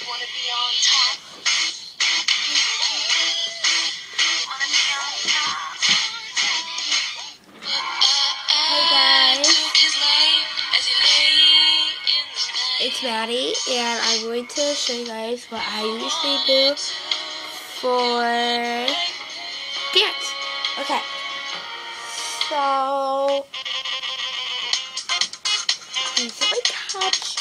Hey guys, it's Maddie, and I'm going to show you guys what I usually do for dance. Okay, so these are my touch.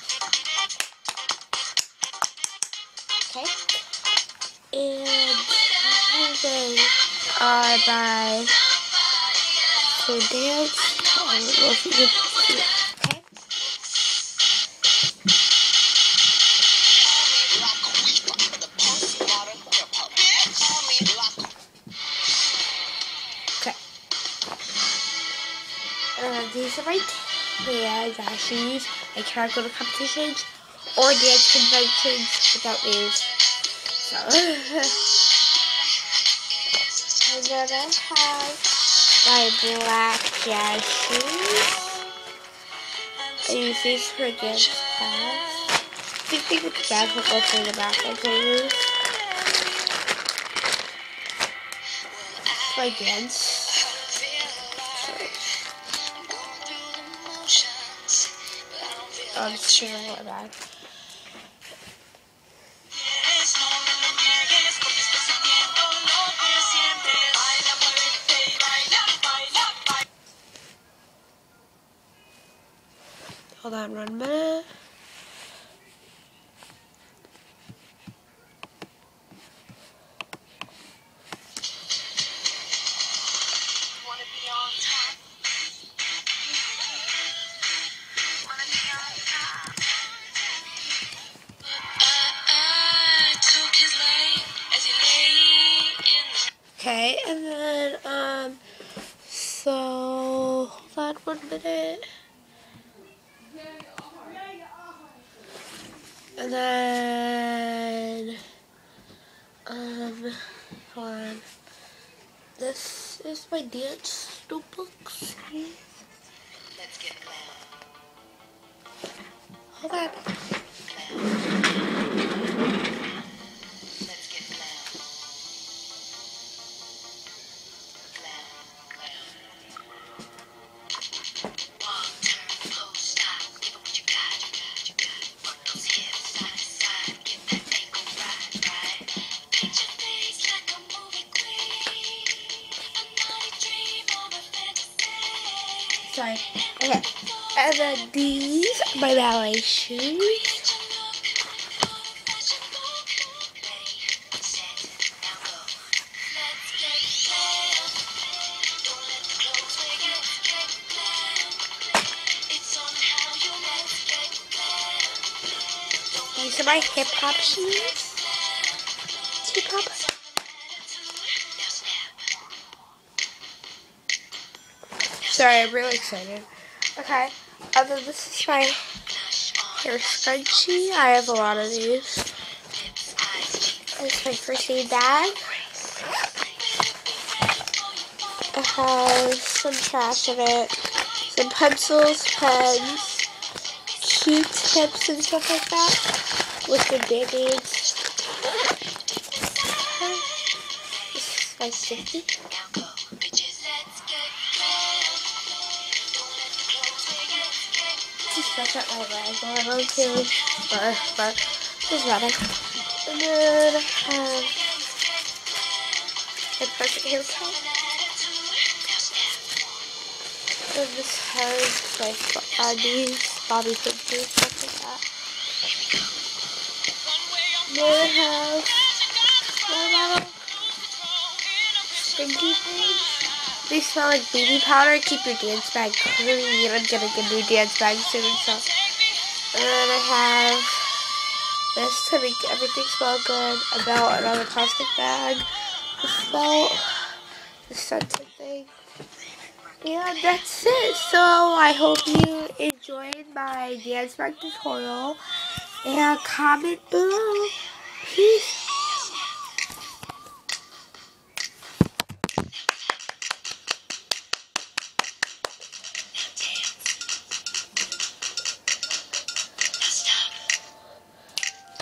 Okay, and then my for dance. I don't know if you can see it. Okay. These are my tags I actually use. I cannot go to competitions or dance conventions without these. So, and then I have my black jazz shoes. I use these for dance class. I think with the bag will go through the back ones I use. My dance. I'm just sharing my bag. Hold on 1 minute. Okay, and then, so, hold on 1 minute. And then, hold on. This is my dance notebook. See? Let's get hold on. Sorry. Okay. And then these are my ballet shoes. These are my hip hop shoes. Hip hop. Sorry, I'm really excited. Okay, and then this is my hair scrunchie. I have a lot of these. This is my first aid bag. It has some trash in it, some pencils, pens, Q-tips and stuff like that, with some band-aids. This is my sticky. Stretch out my legs a little too, but doesn't matter. And then a perfect haircut. And this has like these bobby pins and stuff like that. Then I have my little stinky things. They smell like baby powder. Keep your dance bag clean. I'm getting a new dance bag soon, so. And then I have this to make everything smell good. A belt, another plastic bag, this belt, the scented thing. And that's it. So I hope you enjoyed my dance bag tutorial. And comment below. Peace.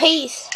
Peace.